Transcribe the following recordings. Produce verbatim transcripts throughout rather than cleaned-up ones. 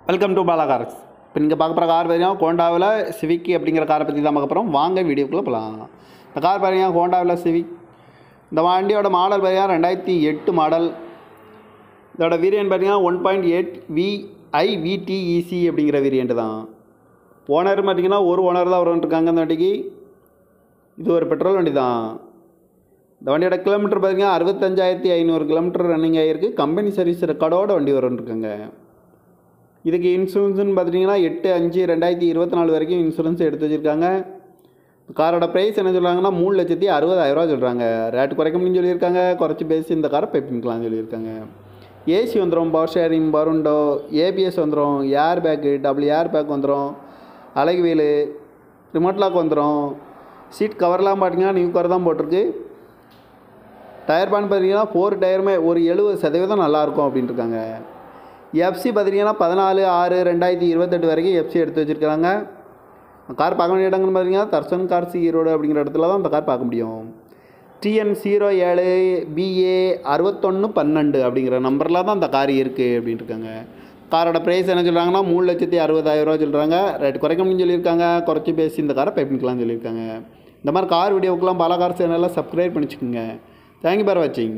Welcome to Bala cars. இப்போ நீங்கள் பார்க்க போகிற கார் பார்த்தீங்கன்னா ஹோண்டாவில் சிவிக் அப்படிங்கிற காரை பற்றி தான் பார்க்க போகிறோம். வாங்க வீடியோக்குள்ளே போகலாம். இந்த கார் பார்த்தீங்கன்னா ஹோண்டாவில் சிவிக். இந்த வண்டியோட மாடல் பார்த்தீங்கன்னா ரெண்டாயிரத்தி எட்டு மாடல். இதோட வேரியன்ட் பார்த்தீங்கன்னா one point eight V I VTEC அப்படிங்கிற வேரியன்ட் தான். ஓனர் பார்த்தீங்கன்னா ஒரு ஓனர் தான் வருவான்ட்ருக்காங்க இந்த வண்டிக்கு. இது ஒரு பெட்ரோல் வண்டி தான். இந்த வண்டியோட கிலோமீட்டர் பார்த்தீங்கன்னா அறுபத்தஞ்சாயிரத்தி ஐநூறு கிலோமீட்டர் ரன்னிங் ஆகிருக்கு. கம்பெனி சர்வீஸ் ரெக்கார்டோட வண்டி வரும்ன்ட்ருக்காங்க. இதுக்கு இன்சூரன்ஸ்னு பார்த்துட்டிங்கன்னா எட்டு அஞ்சு ரெண்டாயிரத்தி இருபத்தி நாலு வரைக்கும் இன்சூரன்ஸ் எடுத்து வச்சுருக்காங்க. காரோட ப்ரைஸ் என்ன சொல்கிறாங்கன்னா மூணு லட்சத்தி அறுபதாயிரரூவா சொல்கிறாங்க. ரேட் குறைக்க முடியும்னு சொல்லியிருக்காங்க. குறைச்சி பேசி இந்த காரை பை பண்ணிக்கலாம்னு சொல்லியிருக்காங்க. ஏசி வந்துடும், பவர் ஷேரிங், பருண்டோ, ஏபிஎஸ் வந்துடும், air bag, double air bag வந்துடும், அழகு வீலு, ரிமோட் லாக் வந்துடும். சீட் கவர்லாம் பார்த்தீங்கன்னா நியூ கவர் தான் போட்டிருக்கு. டயர் பேன் பார்த்தீங்கன்னா ஃபோர் டயருமே ஒரு எழுபது சதவீதம் நல்லாயிருக்கும் அப்படின்ட்டு இருக்காங்க. எஃப்சி பார்த்தீங்கன்னா பதினாலு ஆறு ரெண்டாயிரத்தி இருபத்தெட்டு வரைக்கும் எஃப்சி எடுத்து வச்சுருக்காங்க. கார் பார்க்க வேண்டிய இடங்கள்னு பார்த்தீங்கன்னா தர்சன் கார்ஸ் ஈரோடு அப்படிங்கிற இடத்துல தான் அந்த கார் பார்க்க முடியும். டிஎன் ஜீரோ ஏழு பிஏ அறுபத்தொன்று பன்னெண்டு அப்படிங்கிற நம்பரில் தான் அந்த கார் இருக்குது அப்படின்ட்டு இருக்காங்க. காரோட ப்ரைஸ் என்ன சொல்கிறாங்கன்னா மூணு லட்சத்தி அறுபதாயிரரூவா சொல்கிறாங்க. ரேட் குறைக்க முடியும்னு சொல்லியிருக்காங்க. குறைச்சி பேசி இந்த காரை பை பண்ணிக்கலாம்னு சொல்லியிருக்காங்க. இந்த மாதிரி கார் வீடியோவுக்குலாம் பாலா கார் சேனலில் சப்ஸ்கிரைப் பண்ணிச்சுக்கோங்க. தேங்க்யூ ஃபார் வாட்சிங்.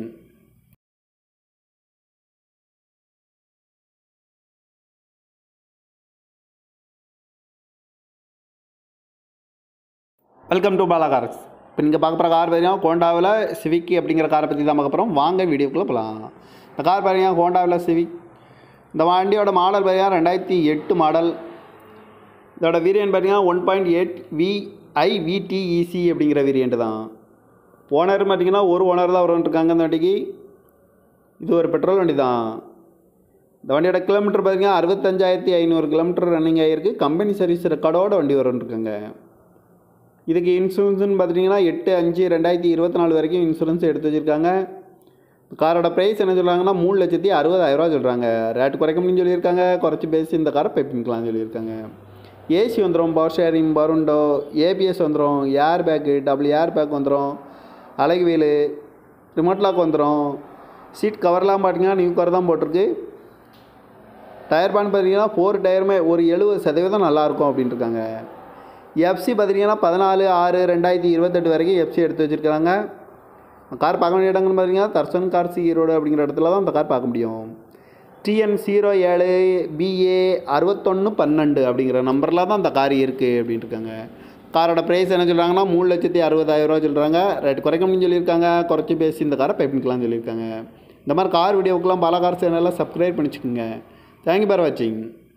Welcome to Bala cars. இப்போ நீங்கள் பார்க்க போகிற கார் பார்த்தீங்கன்னா ஹோண்டாவில் சிவிக் அப்படிங்கிற காரை பற்றி தான் பார்க்க போகிறோம். வாங்க வீடியோக்குள்ளே போகலாம். இந்த கார் பார்த்தீங்கன்னா ஹோண்டாவில் சிவிக். இந்த வண்டியோட மாடல் பார்த்தீங்கன்னா ரெண்டாயிரத்தி எட்டு மாடல். இதோட வேரியன்ட் பார்த்தீங்கன்னா one point eight V I VTEC அப்படிங்கிற வேரியன்ட் தான். ஓனர் பார்த்தீங்கன்னா ஒரு ஓனர் தான் வருவான்ட்ருக்காங்க இந்த வண்டிக்கு. இது ஒரு பெட்ரோல் வண்டி தான். இந்த வண்டியோட கிலோமீட்டர் பார்த்தீங்கன்னா அறுபத்தஞ்சாயிரத்தி ஐநூறு கிலோமீட்டர் ரன்னிங் ஆகிருக்கு. கம்பெனி சர்வீஸ் ரெக்கார்டோட வண்டி வரும்ன்ட்ருக்காங்க. இதுக்கு இன்சூரன்ஸ்னு பார்த்துட்டிங்கன்னா எட்டு அஞ்சு ரெண்டாயிரத்தி இருபத்தி நாலு வரைக்கும் இன்சூரன்ஸ் எடுத்து வச்சுருக்காங்க. காரோட ப்ரைஸ் என்ன சொல்கிறாங்கன்னா மூணு லட்சத்தி அறுபதாயிரரூவா சொல்கிறாங்க. ரேட் குறைக்க முடியும்னு சொல்லியிருக்காங்க. குறைச்சி பேசி இந்த காரை பை பண்ணிக்கலாம்னு சொல்லியிருக்காங்க. ஏசி வந்துடும், பவர் ஷேரிங், பருண்டோ, ஏபிஎஸ் வந்துடும், air bag, double air bag வந்துடும், அழகு வீலு, ரிமோட் லாக் வந்துடும். சீட் கவர்லாம் பார்த்தீங்கன்னா நியூ கவர் தான் போட்டிருக்கு. டயர் பேன் பார்த்தீங்கன்னா ஃபோர் டயருமே ஒரு எழுபது சதவீதம் நல்லாயிருக்கும் அப்படின்ட்டு இருக்காங்க. எஃப்சி பார்த்தீங்கன்னா பதினாலு ஆறு ரெண்டாயிரத்தி இருபத்தெட்டு வரைக்கும் எஃப்சி எடுத்து வச்சுருக்காங்க. கார் பார்க்க வேண்டிய இடங்கள்னு பார்த்தீங்கன்னா தர்சன் கார்ஸ் ஈரோடு அப்படிங்கிற இடத்துல தான் அந்த கார் பார்க்க முடியும். டிஎன் ஜீரோ ஏழு பிஏ அறுபத்தொன்று பன்னெண்டு அப்படிங்கிற நம்பரில் தான் அந்த கார் இருக்குது அப்படின்ட்டு இருக்காங்க. காரோட ப்ரைஸ் என்ன சொல்கிறாங்கன்னா மூணு லட்சத்தி அறுபதாயிரரூவா சொல்கிறாங்க. ரேட் குறைக்க முடியும்னு சொல்லியிருக்காங்க. குறைச்சி பேசி இந்த காரை பை பண்ணிக்கலாம்னு சொல்லியிருக்காங்க. இந்த மாதிரி கார் வீடியோவுக்குலாம் பாலா கார் சேனலில் சப்ஸ்கிரைப் பண்ணிச்சுக்கோங்க. தேங்க்யூ ஃபார் வாட்சிங்.